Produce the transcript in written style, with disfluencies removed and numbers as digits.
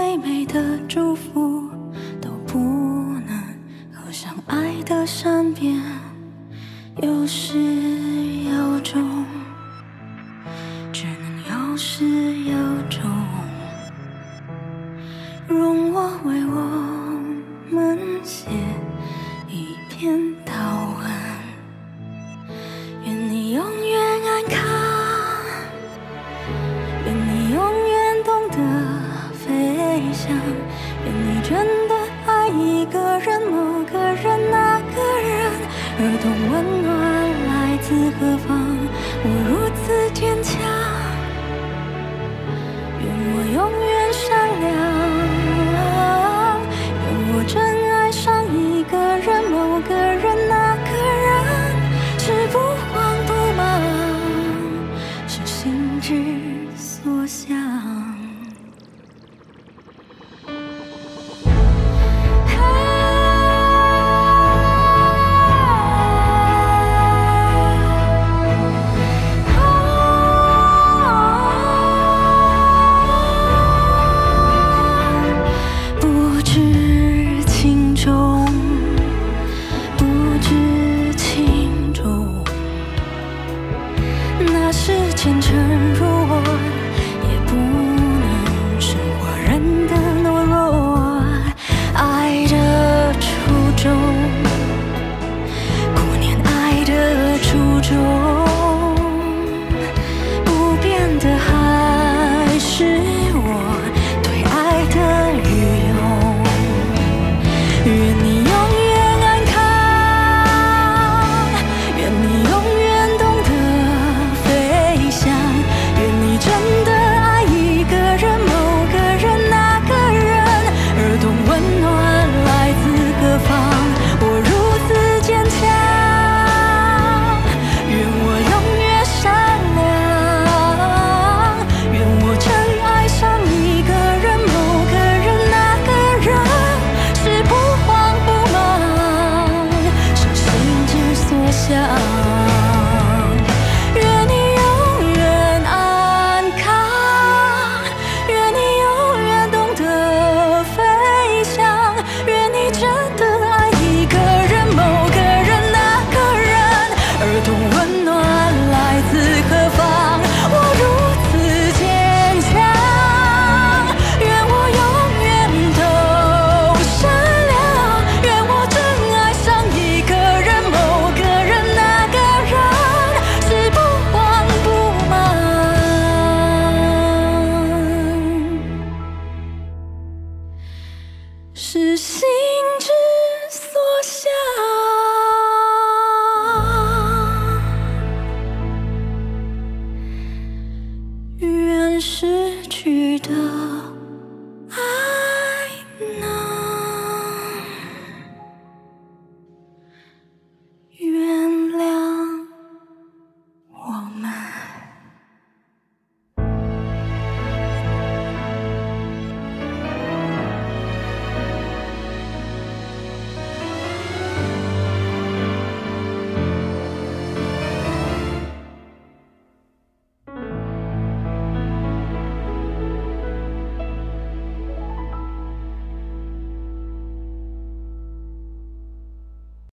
最美的祝福都不能和相爱的善变有始有终，只能有始有终。容我为我们写一篇祷文，愿你永远安康，愿你永远懂得飞翔，愿你真的爱一个人，某个人，那个人，而懂温暖来自何方，我如此坚强，愿我永远善良，愿我真爱上一个人，某个人，那个人，是不慌不忙，是心之所向。不知轻重，不知轻重，那是虔诚如我，也不能胜过人的懦弱。爱的初衷，顾念爱的初衷，不变的还是我对爱的愚用。愿你永远安康，愿你永远懂得飞翔，愿你真的爱一个人，某个人，那个人，而懂温暖来自何方，我如此坚强，愿我永远善良，愿我真爱上一个人，某个人，那个人，是不慌不忙，是心之所向。愿你永远安康，愿你永远懂得飞翔，愿你真的爱一个人，某个人，那个人，而懂温暖来自何方，我如此坚强，愿我永远都善良，愿我真爱上一个人，某个人，那个人，是不慌不忙，是心